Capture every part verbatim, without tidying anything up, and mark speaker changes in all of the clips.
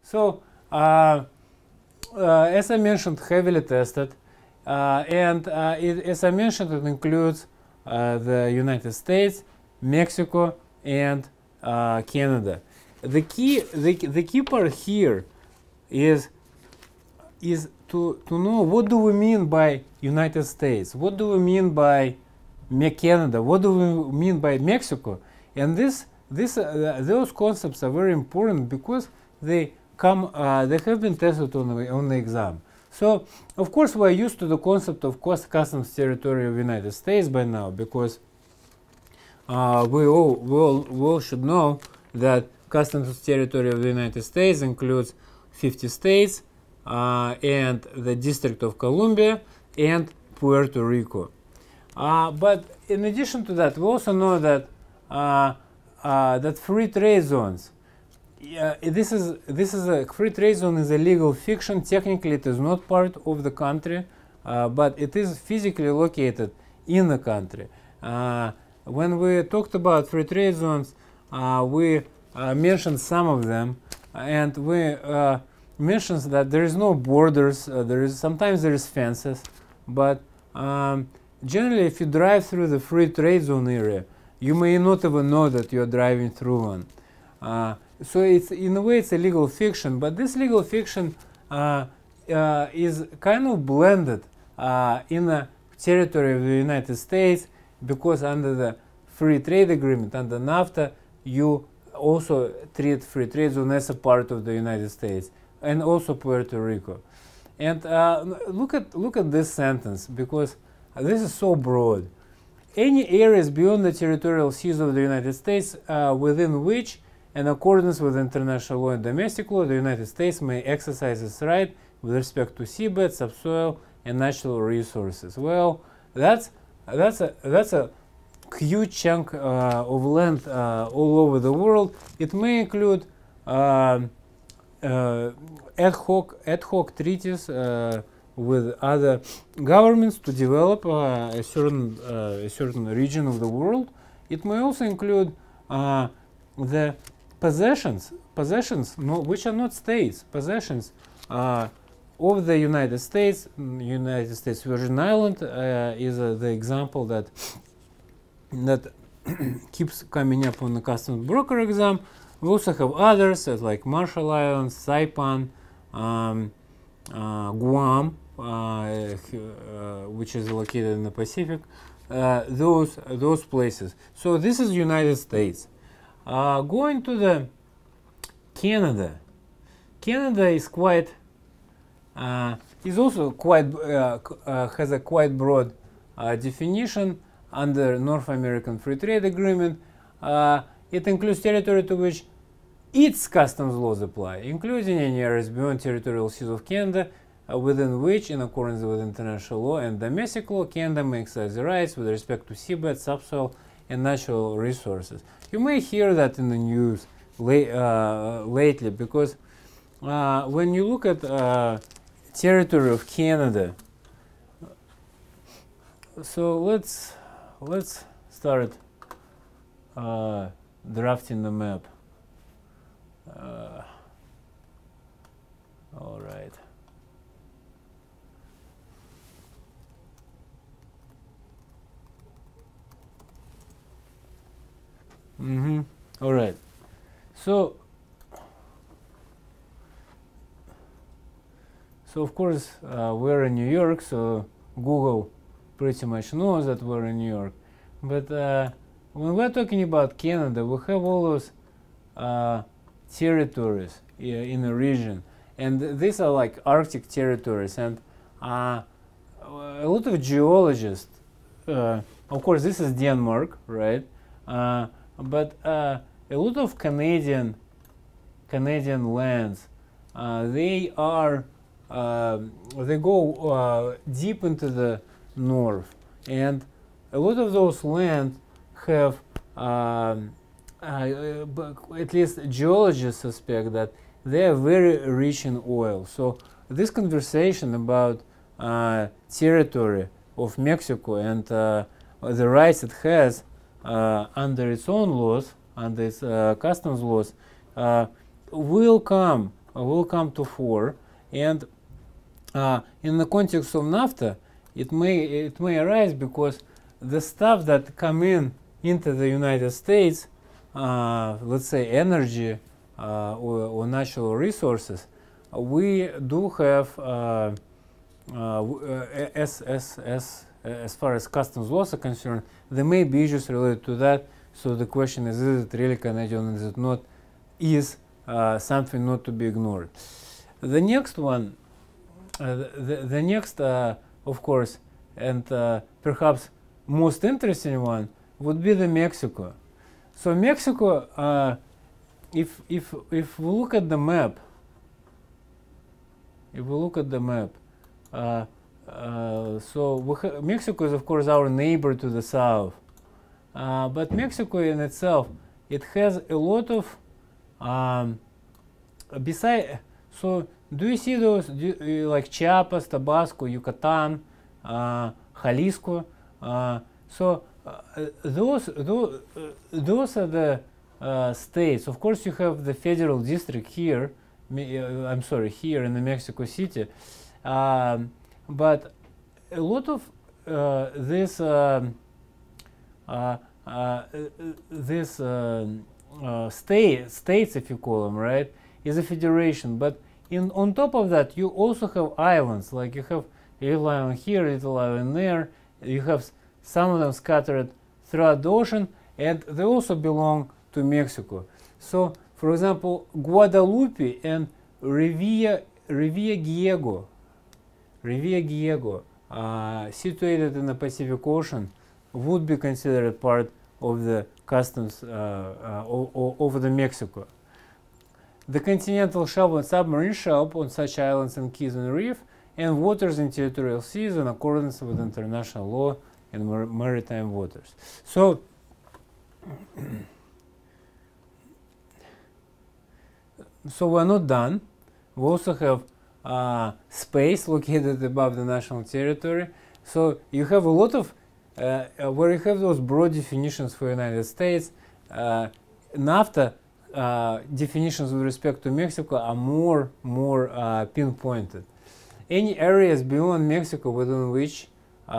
Speaker 1: So uh, uh, as I mentioned, heavily tested, uh, and uh, it, as I mentioned, it includes uh, the United States, Mexico, and uh, Canada. The key, the, the key part here is is to to know what do we mean by United States, what do we mean by Me Canada, what do we mean by Mexico, and this this uh, those concepts are very important because they come uh, they have been tested on the, on the exam. So of course we are used to the concept of customs territory of the United States by now, because uh, we all we all, we all should know that customs territory of the United States includes fifty states uh, and the District of Columbia and Puerto Rico. Uh, but in addition to that, we also know that uh, uh, that free trade zones. Uh, this is this is a free trade zone is a legal fiction. Technically, it is not part of the country, uh, but it is physically located in the country. Uh, when we talked about free trade zones, uh, we uh, mentioned some of them, and we uh, mentioned that there is no borders. Uh, there is sometimes there is fences, but um, generally, if you drive through the free trade zone area, you may not even know that you are driving through one. Uh, so it's in a way it's a legal fiction, but this legal fiction uh, uh, is kind of blended uh, in the territory of the United States, because under the free trade agreement, under NAFTA, you also treat free trade zone as a part of the United States, and also Puerto Rico. And uh, look at look at this sentence, because this is so broad. Any areas beyond the territorial seas of the United States uh, within which, in accordance with international law and domestic law, the United States may exercise its right with respect to seabed, subsoil, and natural resources. Well, that's that's a that's a huge chunk uh, of land uh, all over the world. It may include uh, uh, ad hoc ad hoc treaties uh, with other governments to develop uh, a certain uh, a certain region of the world. It may also include uh, the possessions possessions no, which are not states, possessions uh, of the United States. United States Virgin Island uh, is uh, the example that that keeps coming up on the customs broker exam. We also have others uh, like Marshall Islands, Saipan, um, uh, Guam, uh, uh, which is located in the Pacific. Uh, those those places. So this is United States. Uh, going to the Canada. Canada is quite uh, is also quite uh, uh, has a quite broad uh, definition under North American Free Trade Agreement. Uh, it includes territory to which its customs laws apply, including any areas beyond territorial seas of Canada, uh, within which, in accordance with international law and domestic law, Canada may exercise the rights with respect to seabed, subsoil, and natural resources. You may hear that in the news la uh, lately, because uh, when you look at uh, territory of Canada, so let's let's start uh, drafting the map. Uh, all right. Mm-hmm. All right. So, so of course uh, we're in New York, so Google pretty much knows that we're in New York. But uh, when we're talking about Canada, we have all those uh, territories in a region, and these are like Arctic territories. And uh, a lot of geologists, uh, of course, this is Denmark, right? Uh, But uh, a lot of Canadian Canadian lands, uh, they are uh, they go uh, deep into the north, and a lot of those lands have, um, uh, at least geologists suspect that they are very rich in oil. So this conversation about uh, territory of Mexico and uh, the rights it has Uh, under its own laws, under its uh, customs laws, uh, will come uh, will come to four, and uh, in the context of NAFTA, it may it may arise because the stuff that come in into the United States, uh, let's say energy uh, or, or natural resources, we do have uh, uh, as as as as far as customs laws are concerned, there may be issues related to that. So the question is, is it really Canadian? Is it not? Is uh, something not to be ignored. The next one, uh, the, the next, uh, of course, and uh, perhaps most interesting one would be the Mexico. So Mexico, uh, if if if we look at the map, if we look at the map, uh, uh, so we Mexico is of course our neighbor to the south, uh, but Mexico in itself, it has a lot of um, beside. So do you see those do, uh, like Chiapas, Tabasco, Yucatan, uh, Jalisco? Uh, so uh, those those uh, those are the uh, states. Of course, you have the federal district here. Uh, I'm sorry, here in the Mexico City, um, but a lot of uh, this um, uh, uh, this uh, uh, state states, if you call them, right, is a federation. But in on top of that, you also have islands. Like you have a little island here, a little island there. You have some of them scattered throughout the ocean, and they also belong to Mexico. So, for example, Guadalupe and Revilla, Revillagigedo, Revillagigedo, uh, situated in the Pacific Ocean, would be considered part of the customs uh, uh, over the Mexico. The continental shelf and submarine shelf on such islands and keys and reef, and waters in territorial seas in accordance with international law and mar maritime waters. So, so we're not done. We also have uh, space located above the national territory. So you have a lot of, uh, where you have those broad definitions for the United States, uh, NAFTA uh, definitions with respect to Mexico are more, more uh, pinpointed. Any areas beyond Mexico within which uh,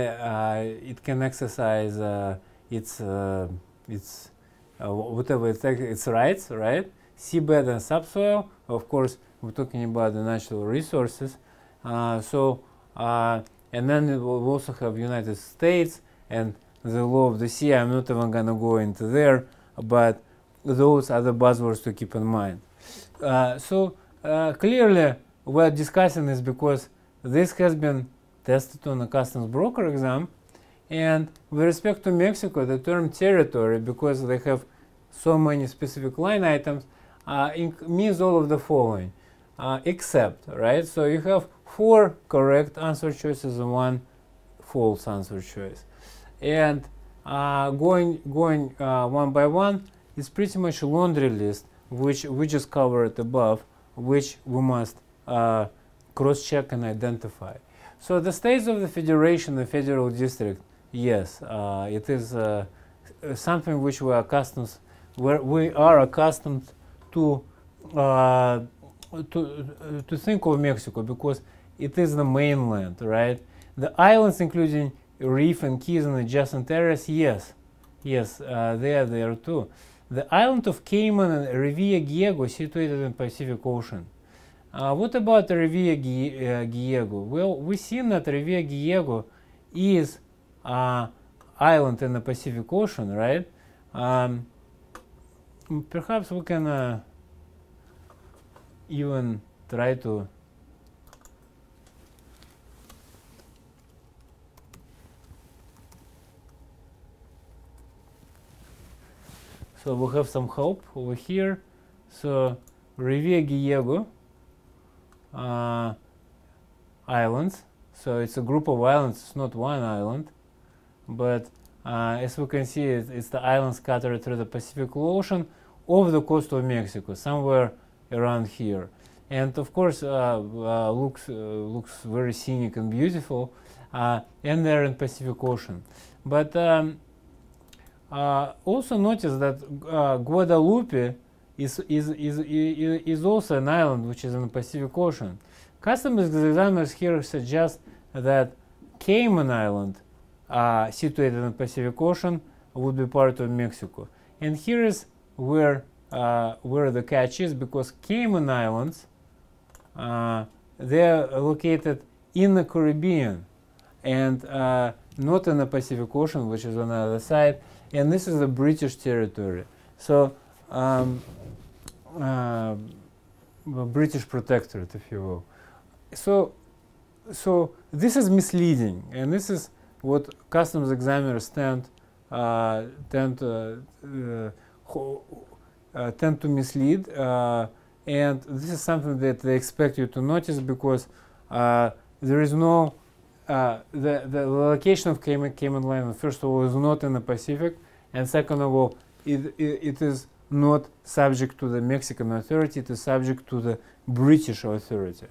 Speaker 1: uh, it can exercise uh, its, uh, its uh, whatever it's, its rights, right? Seabed and subsoil, of course, we're talking about the natural resources. Uh, so, uh, and then we will also have United States and the law of the sea. I'm not even going to go into there, but those are the buzzwords to keep in mind. Uh, so, uh, clearly, we're discussing this because this has been tested on a customs broker exam. And with respect to Mexico, the term territory, because they have so many specific line items, uh, means all of the following, uh, except, right? So you have four correct answer choices and one false answer choice. And uh, going, going uh, one by one is pretty much a laundry list, which we just covered above, which we must uh, cross-check and identify. So the states of the federation, the federal district, yes, uh, it is uh, something which we are accustomed, where we are accustomed to uh, to to think of Mexico because it is the mainland, right? The islands, including reef and keys and adjacent areas, yes, yes, uh, they are there too. The island of Cayman and Revillagigedo, situated in the Pacific Ocean. Uh, what about Revillagigedo? Well, we've seen that Revillagigedo is uh, island in the Pacific Ocean, right? Um, perhaps we can uh, even try to so we have some help over here. So Revillagigedo uh, islands. So it's a group of islands. It's not one island, but uh, as we can see, it, it's the islands scattered through the Pacific Ocean off the coast of Mexico, somewhere around here. And of course, uh, uh, looks uh, looks very scenic and beautiful, uh, and they're in Pacific Ocean. But um, uh, also notice that uh, Guadalupe is, is, is, is, is also an island which is in the Pacific Ocean. Customs examiners here suggest that Cayman Island, uh, situated in the Pacific Ocean, would be part of Mexico. And here is where, uh, where the catch is, because Cayman Islands, uh, they're located in the Caribbean and uh, not in the Pacific Ocean, which is on the other side. And this is a British territory. So, um, uh, British protectorate, if you will. So, so this is misleading, and this is what customs examiners tend uh, tend uh, uh, uh, tend to mislead, uh, and this is something that they expect you to notice, because uh, there is no uh, the the location of Cayman, Cayman Island, first of all, is not in the Pacific, and second of all, it, it, it is not subject to the Mexican authority, it is subject to the British authority.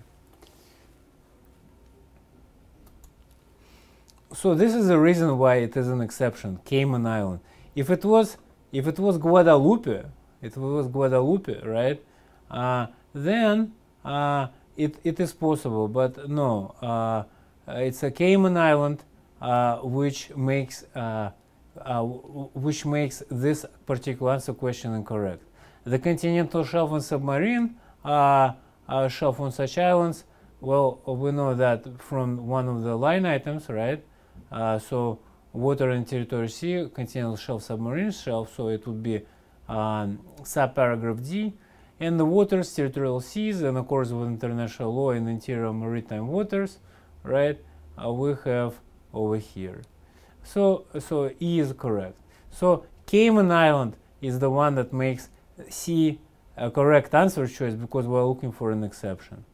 Speaker 1: So this is the reason why it is an exception, Cayman Island. If it was, if it was Guadalupe, if it was Guadalupe, right? Uh, then uh, it it is possible, but no, uh, it's a Cayman Island, uh, which makes uh, uh, which makes this particular answer question incorrect. The continental shelf and submarine uh, uh, shelf on such islands. Well, we know that from one of the line items, right? Uh, so water and territorial sea, continental shelf, submarine shelf, so it would be um, subparagraph D. And the waters, territorial seas, in accordance with international law in interior maritime waters, right, uh, we have over here. So, so E is correct. So Cayman Island is the one that makes C a correct answer choice, because we're looking for an exception.